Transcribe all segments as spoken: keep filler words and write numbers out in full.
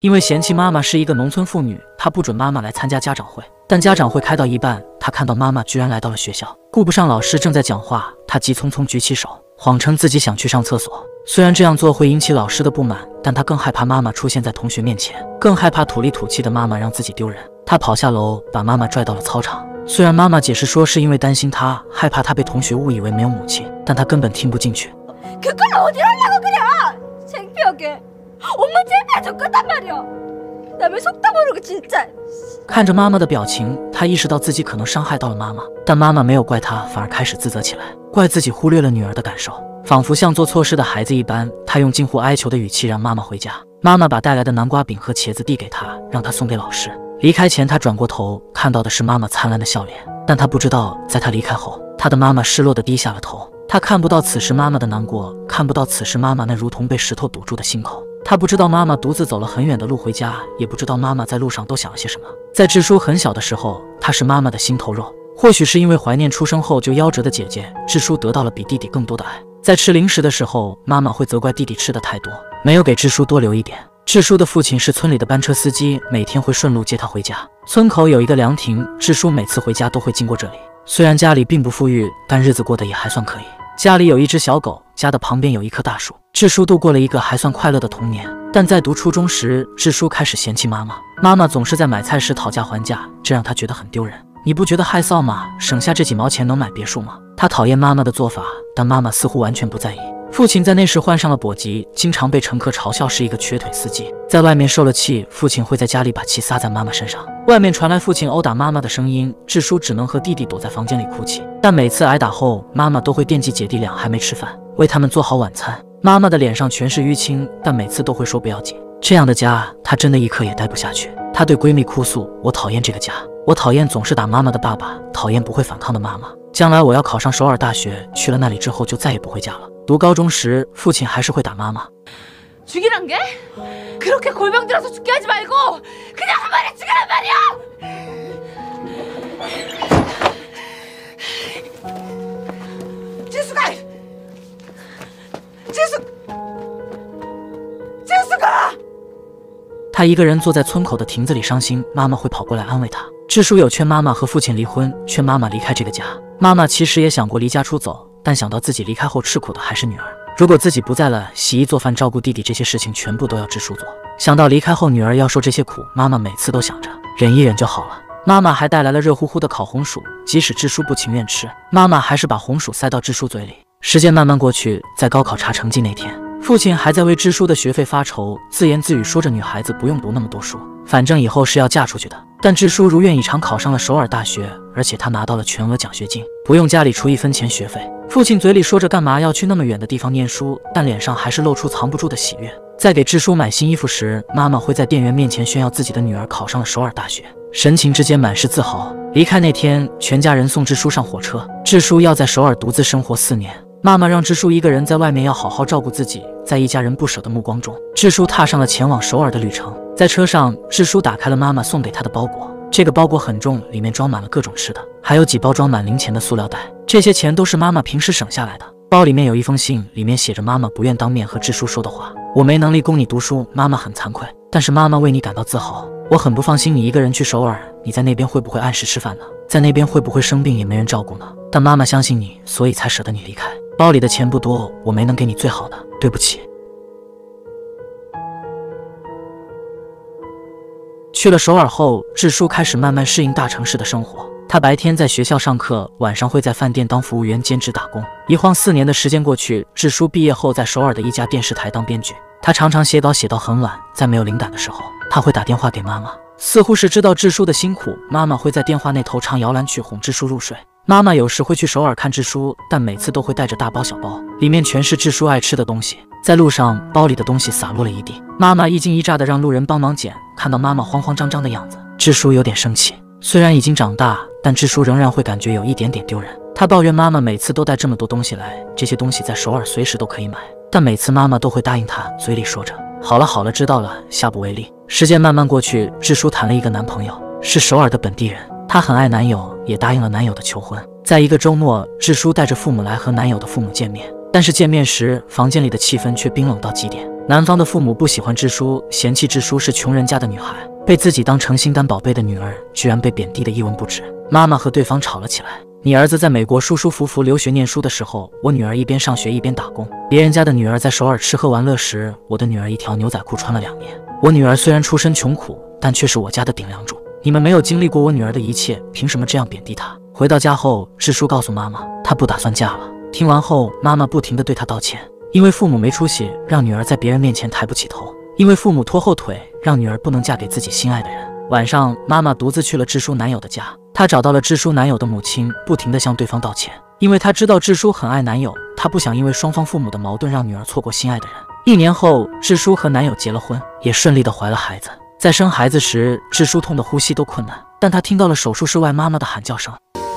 因为嫌弃妈妈是一个农村妇女，她不准妈妈来参加家长会。但家长会开到一半，她看到妈妈居然来到了学校，顾不上老师正在讲话，她急匆匆举起手，谎称自己想去上厕所。虽然这样做会引起老师的不满，但她更害怕妈妈出现在同学面前，更害怕土里土气的妈妈让自己丢人。她跑下楼，把妈妈拽到了操场。虽然妈妈解释说是因为担心她，害怕她被同学误以为没有母亲，但她根本听不进去。 그걸 어디라고 그냥! 창피하게 엄마 제발 좀 끄단 말이야. 남의 속도 모르고 진짜. 看着妈妈的表情，她意识到自己可能伤害到了妈妈，但妈妈没有怪她，反而开始自责起来，怪自己忽略了女儿的感受，仿佛像做错事的孩子一般。她用近乎哀求的语气让妈妈回家。妈妈把带来的南瓜饼和茄子递给她，让她送给老师。离开前，她转过头，看到的是妈妈灿烂的笑脸，但她不知道，在她离开后，她的妈妈失落地低下了头。 他看不到此时妈妈的难过，看不到此时妈妈那如同被石头堵住的心口。他不知道妈妈独自走了很远的路回家，也不知道妈妈在路上都想了些什么。在智叔很小的时候，他是妈妈的心头肉。或许是因为怀念出生后就夭折的姐姐，智叔得到了比弟弟更多的爱。在吃零食的时候，妈妈会责怪弟弟吃的太多，没有给智叔多留一点。智叔的父亲是村里的班车司机，每天会顺路接他回家。村口有一个凉亭，智叔每次回家都会经过这里。虽然家里并不富裕，但日子过得也还算可以。 家里有一只小狗，家的旁边有一棵大树。智叔度过了一个还算快乐的童年，但在读初中时，智叔开始嫌弃妈妈。妈妈总是在买菜时讨价还价，这让他觉得很丢人。你不觉得害臊吗？省下这几毛钱能买别墅吗？他讨厌妈妈的做法，但妈妈似乎完全不在意。父亲在那时患上了跛疾，经常被乘客嘲笑是一个瘸腿司机。在外面受了气，父亲会在家里把气撒在妈妈身上。外面传来父亲殴打妈妈的声音，智叔只能和弟弟躲在房间里哭泣。但每次挨打后，妈妈都会惦记姐弟俩还没吃饭，为他们做好晚餐。妈妈的脸上全是淤青，但每次都会说不要紧。这样的家，她真的一刻也待不下去。她对闺蜜哭诉：“我讨厌这个家，我讨厌总是打妈妈的爸爸，讨厌不会反抗的妈妈。将来我要考上首尔大学，去了那里之后就再也不回家了。” 读高中时，父亲还是会打妈妈。 죽이란 게? 그렇게 골병 들어서 죽게 하지 말고 그냥 한 마리 죽이란 말이야! 지수가! 지수! 지수가! 他一个人坐在村口的亭子里伤心，妈妈会跑过来安慰他。智叔有劝妈妈和父亲离婚，劝妈妈离开这个家。妈妈其实也想过离家出走。 但想到自己离开后吃苦的还是女儿，如果自己不在了，洗衣做饭、照顾弟弟这些事情全部都要智叔做。想到离开后女儿要受这些苦，妈妈每次都想着忍一忍就好了。妈妈还带来了热乎乎的烤红薯，即使智叔不情愿吃，妈妈还是把红薯塞到智叔嘴里。时间慢慢过去，在高考查成绩那天，父亲还在为智叔的学费发愁，自言自语说着女孩子不用读那么多书，反正以后是要嫁出去的。但智叔如愿以偿考上了首尔大学，而且他拿到了全额奖学金，不用家里出一分钱学费。 父亲嘴里说着干嘛要去那么远的地方念书，但脸上还是露出藏不住的喜悦。在给智叔买新衣服时，妈妈会在店员面前炫耀自己的女儿考上了首尔大学，神情之间满是自豪。离开那天，全家人送智叔上火车，智叔要在首尔独自生活四年。妈妈让智叔一个人在外面要好好照顾自己。在一家人不舍的目光中，智叔踏上了前往首尔的旅程。在车上，智叔打开了妈妈送给他的包裹。 这个包裹很重，里面装满了各种吃的，还有几包装满零钱的塑料袋。这些钱都是妈妈平时省下来的。包里面有一封信，里面写着妈妈不愿当面和智叔说的话：“我没能力供你读书，妈妈很惭愧，但是妈妈为你感到自豪。我很不放心你一个人去首尔，你在那边会不会按时吃饭呢？在那边会不会生病也没人照顾呢？但妈妈相信你，所以才舍得你离开。包里的钱不多，我没能给你最好的，对不起。” 去了首尔后，智叔开始慢慢适应大城市的生活。他白天在学校上课，晚上会在饭店当服务员兼职打工。一晃四年的时间过去，智叔毕业后在首尔的一家电视台当编剧。他常常写稿写到很晚，在没有灵感的时候，他会打电话给妈妈，似乎是知道智叔的辛苦。妈妈会在电话那头唱摇篮曲哄智叔入睡。妈妈有时会去首尔看智叔，但每次都会带着大包小包，里面全是智叔爱吃的东西。在路上，包里的东西洒落了一地，妈妈一惊一乍的让路人帮忙捡。看到妈妈慌慌张张的样子，智叔有点生气。虽然已经长大，但智叔仍然会感觉有一点点丢人。他抱怨妈妈每次都带这么多东西来，这些东西在首尔随时都可以买，但每次妈妈都会答应他，嘴里说着好了好了，知道了，下不为例。时间慢慢过去，智叔谈了一个男朋友，是首尔的本地人。她很爱男友，也答应了男友的求婚。在一个周末，智叔带着父母来和男友的父母见面。 但是见面时，房间里的气氛却冰冷到极点。男方的父母不喜欢智叔，嫌弃智叔是穷人家的女孩，被自己当成心肝宝贝的女儿，居然被贬低的一文不值。妈妈和对方吵了起来。你儿子在美国舒舒服服留学念书的时候，我女儿一边上学一边打工；别人家的女儿在首尔吃喝玩乐时，我的女儿一条牛仔裤穿了两年。我女儿虽然出身穷苦，但却是我家的顶梁柱。你们没有经历过我女儿的一切，凭什么这样贬低她？回到家后，智叔告诉妈妈，她不打算嫁了。听完后，妈妈不停地对她道歉，因为父母没出息，让女儿在别人面前抬不起头；因为父母拖后腿，让女儿不能嫁给自己心爱的人。晚上，妈妈独自去了智叔男友的家，她找到了智叔男友的母亲，不停地向对方道歉，因为她知道智叔很爱男友，她不想因为双方父母的矛盾让女儿错过心爱的人。一年后，智叔和男友结了婚，也顺利地怀了孩子。在生孩子时，智叔痛得呼吸都困难，但他听到了手术室外妈妈的喊叫声。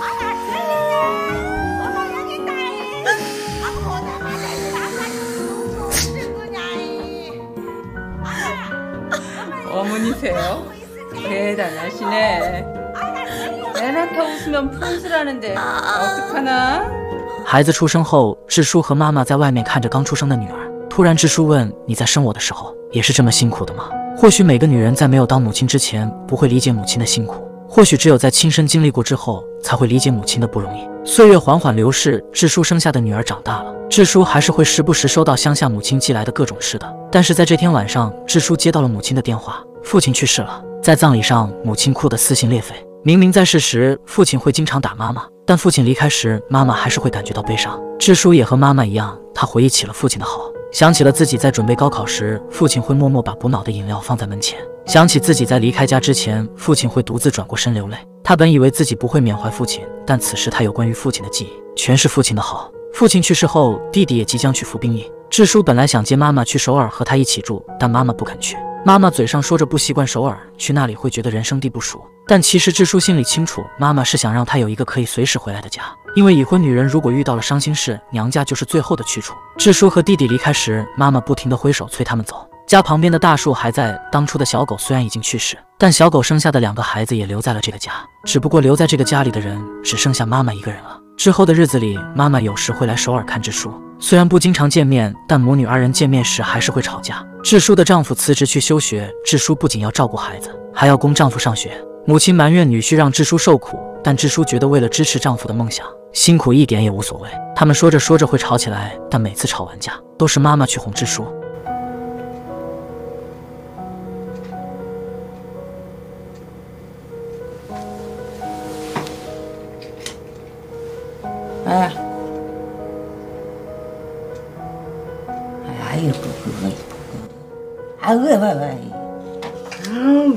어머니세요? 대단하시네. 애 낳다 웃으면 푼수라는데 어떡하나? 孩子出生后，智叔和妈妈在外面看着刚出生的女儿。突然，智叔问：“你在生我的时候也是这么辛苦的吗？”或许每个女人在没有当母亲之前不会理解母亲的辛苦，或许只有在亲身经历过之后才会理解母亲的不容易。岁月缓缓流逝，智叔生下的女儿长大了，智叔还是会时不时收到乡下母亲寄来的各种吃的。但是在这天晚上，智叔接到了母亲的电话。 父亲去世了，在葬礼上，母亲哭得撕心裂肺。明明在世时，父亲会经常打妈妈，但父亲离开时，妈妈还是会感觉到悲伤。智叔也和妈妈一样，他回忆起了父亲的好，想起了自己在准备高考时，父亲会默默把补脑的饮料放在门前，想起自己在离开家之前，父亲会独自转过身流泪。他本以为自己不会缅怀父亲，但此时他有关于父亲的记忆，全是父亲的好。父亲去世后，弟弟也即将去服兵役。智叔本来想接妈妈去首尔和他一起住，但妈妈不肯去。 妈妈嘴上说着不习惯首尔，去那里会觉得人生地不熟，但其实智叔心里清楚，妈妈是想让他有一个可以随时回来的家。因为已婚女人如果遇到了伤心事，娘家就是最后的去处。智叔和弟弟离开时，妈妈不停地挥手催他们走。家旁边的大树还在，当初的小狗虽然已经去世，但小狗生下的两个孩子也留在了这个家。只不过留在这个家里的人只剩下妈妈一个人了。之后的日子里，妈妈有时会来首尔看智叔。 虽然不经常见面，但母女二人见面时还是会吵架。智叔的丈夫辞职去休学，智叔不仅要照顾孩子，还要供丈夫上学。母亲埋怨女婿让智叔受苦，但智叔觉得为了支持丈夫的梦想，辛苦一点也无所谓。他们说着说着会吵起来，但每次吵完架都是妈妈去哄智叔。 哎。 아이고 그거 이쁘고 아이고 봐봐 아우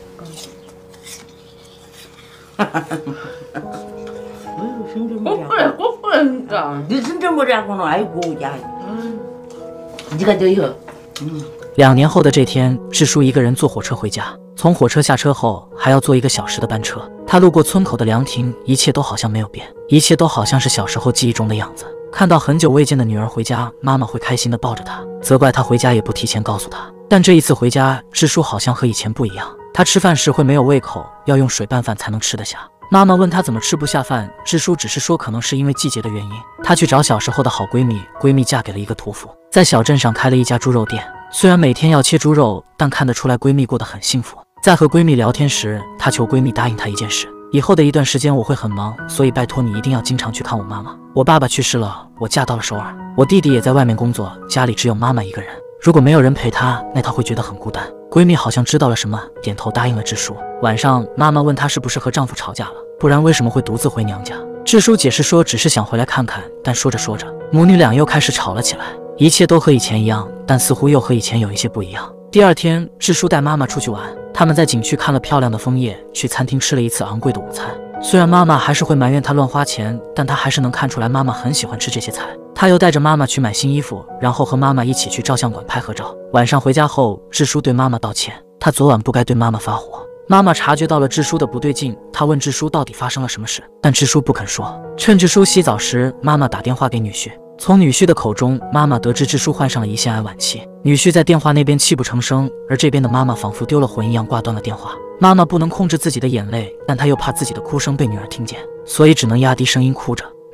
꼬꾸래 꼬꾸래니까 네 순절머리하고는 아이고 야 네가 너요 两年后的这天，智叔一个人坐火车回家。从火车下车后，还要坐一个小时的班车。他路过村口的凉亭，一切都好像没有变，一切都好像是小时候记忆中的样子。看到很久未见的女儿回家，妈妈会开心地抱着她，责怪她回家也不提前告诉她。但这一次回家，智叔好像和以前不一样。他吃饭时会没有胃口，要用水拌饭才能吃得下。妈妈问他怎么吃不下饭，智叔只是说可能是因为季节的原因。他去找小时候的好闺蜜，闺蜜嫁给了一个屠夫，在小镇上开了一家猪肉店。虽然每天要切猪肉，但看得出来闺蜜过得很幸福。在和闺蜜聊天时，她求闺蜜答应她一件事。 以后的一段时间我会很忙，所以拜托你一定要经常去看我妈妈。我爸爸去世了，我嫁到了首尔，我弟弟也在外面工作，家里只有妈妈一个人。如果没有人陪她，那她会觉得很孤单。闺蜜好像知道了什么，点头答应了智叔。晚上，妈妈问她是不是和丈夫吵架了，不然为什么会独自回娘家？智叔解释说只是想回来看看，但说着说着，母女俩又开始吵了起来。一切都和以前一样，但似乎又和以前有一些不一样。第二天，智叔带妈妈出去玩。 他们在景区看了漂亮的枫叶，去餐厅吃了一次昂贵的午餐。虽然妈妈还是会埋怨他乱花钱，但他还是能看出来妈妈很喜欢吃这些菜。他又带着妈妈去买新衣服，然后和妈妈一起去照相馆拍合照。晚上回家后，智叔对妈妈道歉，他昨晚不该对妈妈发火。妈妈察觉到了智叔的不对劲，她问智叔到底发生了什么事，但智叔不肯说。趁智叔洗澡时，妈妈打电话给女婿。 从女婿的口中，妈妈得知智叔患上了胰腺癌晚期。女婿在电话那边泣不成声，而这边的妈妈仿佛丢了魂一样挂断了电话。妈妈不能控制自己的眼泪，但她又怕自己的哭声被女儿听见，所以只能压低声音哭着。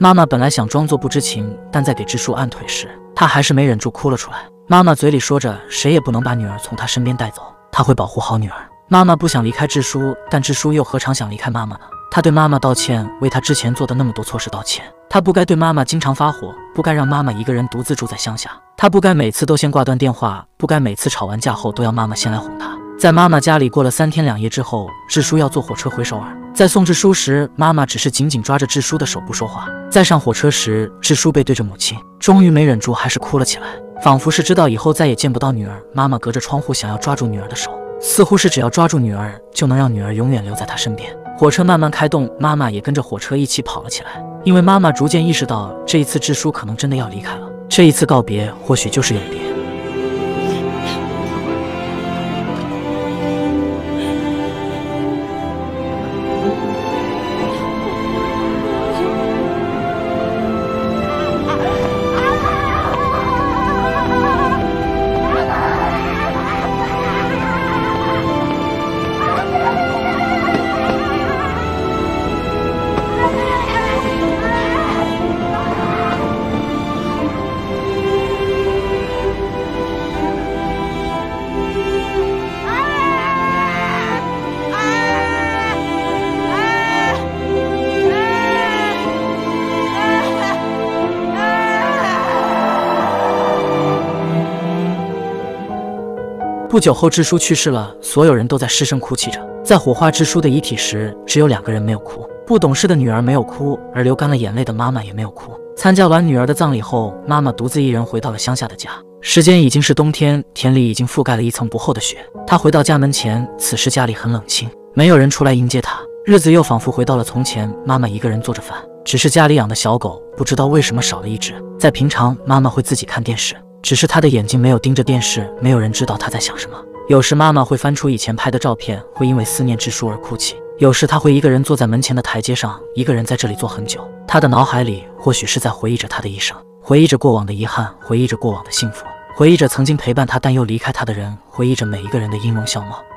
妈妈本来想装作不知情，但在给智叔按腿时，她还是没忍住哭了出来。妈妈嘴里说着，谁也不能把女儿从她身边带走，她会保护好女儿。妈妈不想离开智叔，但智叔又何尝想离开妈妈呢？他对妈妈道歉，为他之前做的那么多错事道歉。他不该对妈妈经常发火，不该让妈妈一个人独自住在乡下。他不该每次都先挂断电话，不该每次吵完架后都要妈妈先来哄他。在妈妈家里过了三天两夜之后，智叔要坐火车回首尔。在送智叔时，妈妈只是紧紧抓着智叔的手不说话。在上火车时，智叔背对着母亲，终于没忍住，还是哭了起来，仿佛是知道以后再也见不到女儿。妈妈隔着窗户想要抓住女儿的手，似乎是只要抓住女儿，就能让女儿永远留在她身边。火车慢慢开动，妈妈也跟着火车一起跑了起来，因为妈妈逐渐意识到，这一次智叔可能真的要离开了，这一次告别或许就是永别。不久后，智叔去世了，所有人都在失声哭泣着。在火化智叔的遗体时，只有两个人没有哭，不懂事的女儿没有哭，而流干了眼泪的妈妈也没有哭。参加完女儿的葬礼后，妈妈独自一人回到了乡下的家。时间已经是冬天，田里已经覆盖了一层不厚的雪。她回到家门前，此时家里很冷清，没有人出来迎接她。日子又仿佛回到了从前，妈妈一个人做着饭，只是家里养的小狗不知道为什么少了一只。在平常，妈妈会自己看电视，只是她的眼睛没有盯着电视，没有人知道她在想什么。有时妈妈会翻出以前拍的照片，会因为思念智叔而哭泣。有时她会一个人坐在门前的台阶上，一个人在这里坐很久。她的脑海里或许是在回忆着她的一生，回忆着过往的遗憾，回忆着过往的幸福，回忆着曾经陪伴她但又离开她的人，回忆着每一个人的音容笑貌。